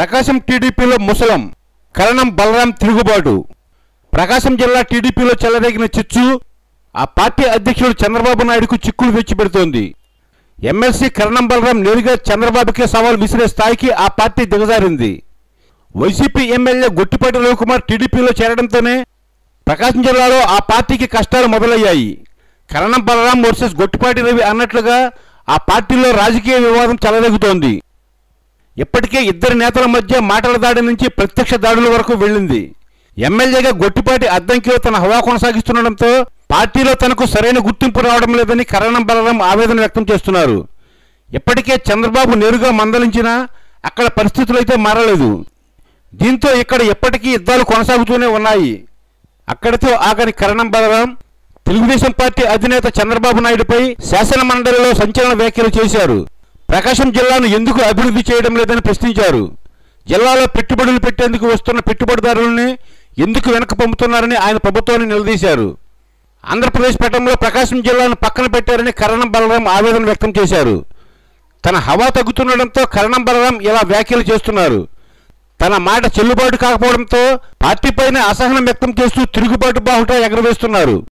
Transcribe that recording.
ప్రకాశం టీడీపీలో ముసలం కరణం బలరాం తిరుగుబాటు. ప్రకాశం జిల్లా టీడీపీలో చెలరేగిన చిచ్చు ఆ పార్టీ అధ్యక్షుడు చంద్రబాబు నాయుడుకు చిక్కులు తెచ్చిపెడుతోంది. ఎమ్మెల్సీ కరణం బలరాం నేరుగా చంద్రబాబుకే సవాల్ విసిరే స్థాయికి ఆ పార్టీ దిగజారింది. వైసీపీ ఎమ్మెల్యే గొట్టిపాటి రవికుమార్ టీడీపీలో చేరడంతోనే ప్రకాశం జిల్లాలో ఆ పార్టీకి కష్టాలు మొదలయ్యాయి. కరణం బలరాం వర్సెస్ గొట్టిపాటి రవి అన్నట్లుగా ఆ పార్టీలో రాజకీయ వివాదం చెలరేగుతోంది. ఇప్పటికే ఇద్దరు నేతల మధ్య మాటల దాడి నుంచి ప్రత్యక్ష దాడుల వరకు వెళ్ళింది. ఎమ్మెల్యేగా గొట్టిపాటి అద్దంకిలో తన హవా కొనసాగిస్తుండటంతో పార్టీలో తనకు సరైన గుర్తింపు రావడం లేదని కరణం బలరాం ఆవేదన వ్యక్తం చేస్తున్నారు. ఇప్పటికే చంద్రబాబు నేరుగా మందలించినా అక్కడ పరిస్థితులు అయితే మారలేదు. దీంతో ఇక్కడ ఎప్పటికీ యుద్ధాలు కొనసాగుతూనే ఉన్నాయి. అక్కడితో ఆగని కరణం బలరాం తెలుగుదేశం పార్టీ అధినేత చంద్రబాబు నాయుడుపై శాసన మండలిలో సంచలన వ్యాఖ్యలు చేశారు. ప్రకాశం జిల్లాను ఎందుకు అభివృద్ధి చేయడం లేదని ప్రశ్నించారు. జిల్లాలో పెట్టుబడులు పెట్టేందుకు వస్తున్న పెట్టుబడిదారులని ఎందుకు వెనక్కి పంపుతున్నారని ఆయన ప్రభుత్వాన్ని నిలదీశారు. ఆంధ్రప్రదేశ్ పటంలో ప్రకాశం జిల్లాను పక్కన పెట్టారని కరణం బలరాం ఆవేదన వ్యక్తం చేశారు. తన హవా తగ్గుతుండటంతో కరణం బలరాం ఇలా వ్యాఖ్యలు చేస్తున్నారు. తన మాట చెల్లుబాటు కాకపోవడంతో పార్టీపైన అసహనం వ్యక్తం చేస్తూ తిరుగుబాటు బాహుట ఎగరవేస్తున్నారు.